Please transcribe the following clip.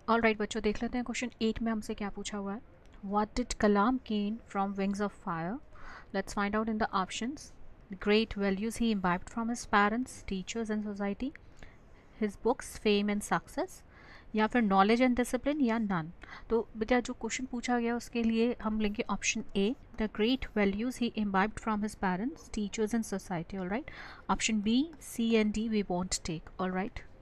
All right बच्चों, देख लेते हैं क्वेश्चन 8 में हमसे क्या पूछा हुआ है. What did Kalam gain from wings of fire. Let's find out in the options. The great values he imbibed from his parents, teachers and society, his books, fame and success, या फिर नॉलेज एंड डिसिप्लिन, या none. तो बेटा जो question पूछा गया उसके लिए हम लेंगे option A, the great values he imbibed from his parents, teachers and society. All right. Option B, C and D we want take. All right.